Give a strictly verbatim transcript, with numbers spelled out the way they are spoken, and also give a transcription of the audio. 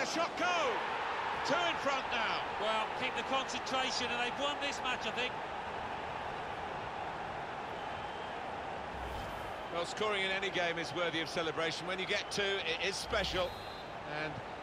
the shot go? Two in front now. Well, keep the concentration, and they've won this match, I think. Well, scoring in any game is worthy of celebration. When you get two, it is special. And